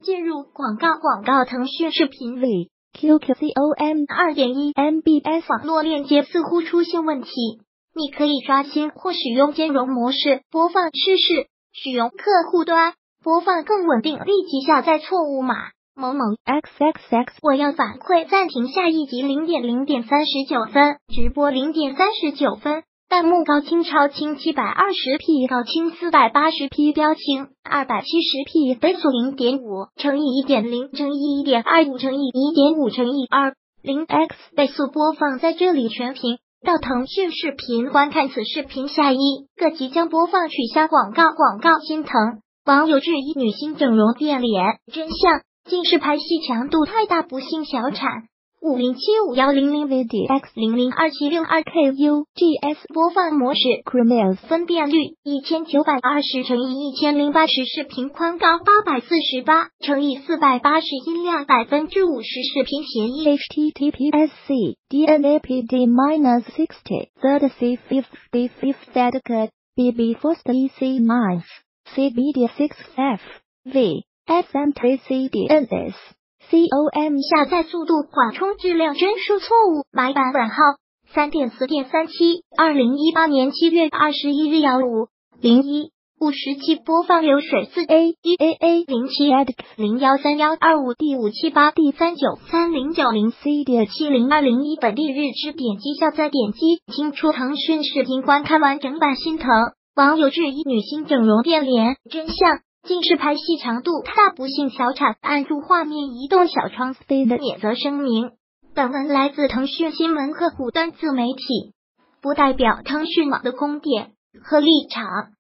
进入广告，腾讯视频里 QQCOM 2.1 MBS 网络链接似乎出现问题，你可以刷新或使用兼容模式播放试试，使用客户端播放更稳定，立即下载错误码某某 XXX。 我要反馈暂停下一集0:0:39分，直播0:39分，弹幕高清超清 720p 高清 480p 标清 270p 倍速 0.5 乘以 1.0 乘以 1.25 乘以 1.5 乘以 2.0x 倍速播放，在这里全屏到腾讯视频观看此视频。下一个即将播放取消广告，心疼网友质疑女星整容变脸，真相近视拍戏强度太大，不幸小产。5075100 VDX 002762KU GS 播放模式 Chromeos 分辨率1920乘以1080，视频宽高848乘以480，音量50%，视频协议 HTTPSC DNAPD-60 third C fifth B fifth Cut BB first EC9 CBD 6F V SM3CDNS COM 下载速度缓冲，质量帧数错误，买版本号 3.4.37 2018年7月21日幺5:01 57播放流水 4A EAA 07 EDX 013125 D578 D39390 CD70201 本地日志，点击下载，点击清出腾讯视频观看完整版。心疼网友质疑女星整容变脸，真相近视拍戏强度太大，不幸小产。按住画面移动小窗 C 的免责声明。本文来自腾讯新闻客户端自媒体，不代表腾讯网的观点和立场。